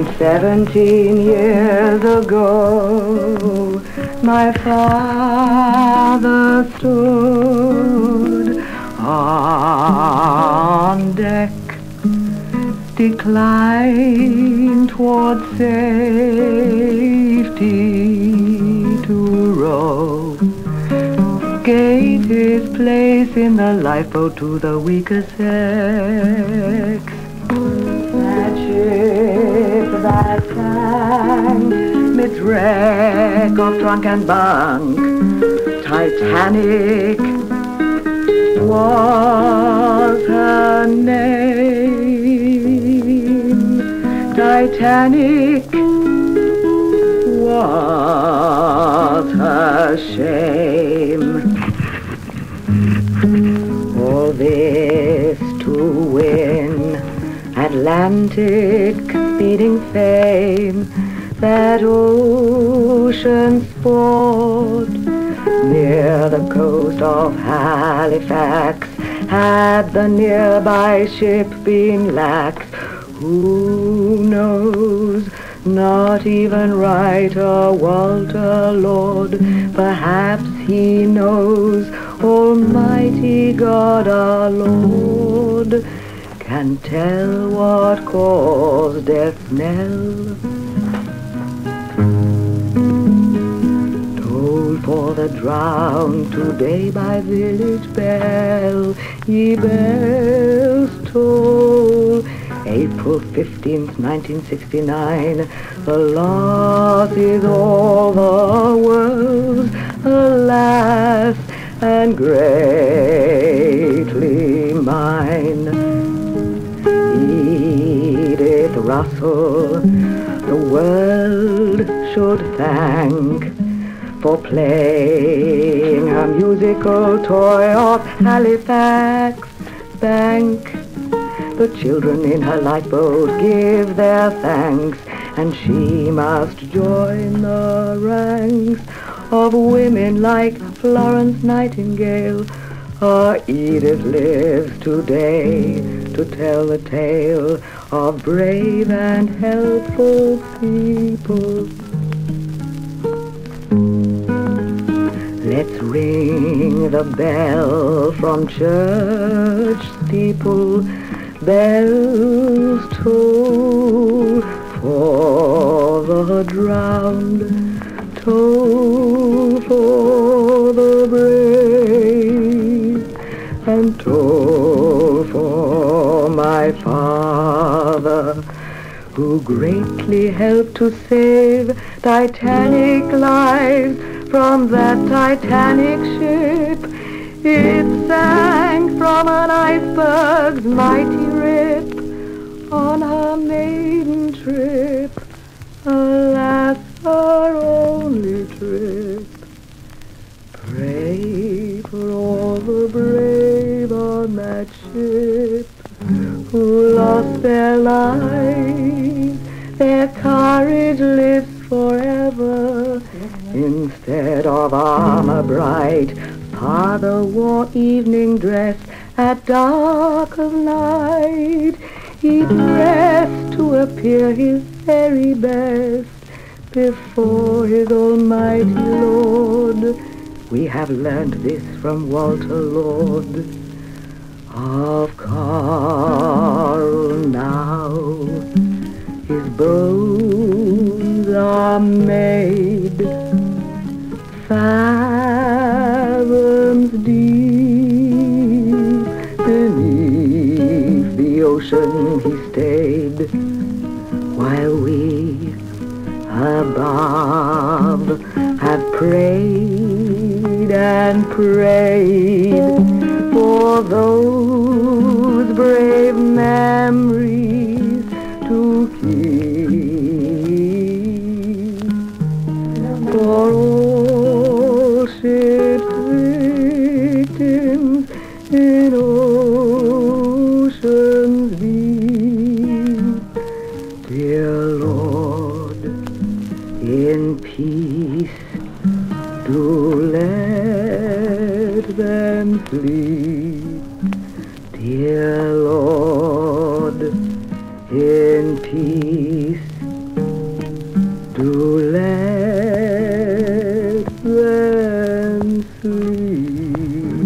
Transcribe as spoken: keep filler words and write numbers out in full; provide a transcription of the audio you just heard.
Seventeen years ago, my father stood on deck, declined toward safety to row, gave his place in the lifeboat to the weaker sex. That ship that sank mid-wreck of trunk and bunk, Titanic was her name. Titanic was her shame. All this to win Atlantic speeding fame, that ocean sport near the coast of Halifax. Had the nearby ship been lax, who knows? Not even writer Walter Lord, perhaps he knows. Almighty God our Lord can tell what caused death's knell. Toll for the drowned today by village bell, ye bells toll. April fifteenth, nineteen sixty-nine, the loss is all the world's, alas, and greatly mine. Edith Russell, the world should thank for playing a musical toy of Halifax Bank. The children in her lifeboat give their thanks, and she must join the ranks of women like Florence Nightingale. Our Edith lives today to tell the tale of brave and helpful people. Let's ring the bell from church steeple. Bells toll for the drowned, toll for the brave, and toll for my father, who greatly helped to save Titanic lives from that Titanic ship. It sank from an iceberg's mighty rip on her maiden trip, alas, her only trip. Pray for all the brave on that ship who lost their lives. Their courage lives forever. Instead of armor bright, Father wore evening dress at dark of night. He dressed to appear his very best before his almighty Lord. We have learned this from Walter Lord. Of coral now his bones are made, fathoms deep beneath the ocean he stayed, while we above have prayed and prayed for those brave memories to keep, for all ships' victims in oceans deep. Dear Lord, in peace do let them sleep. Dear Lord, in peace to let them sleep.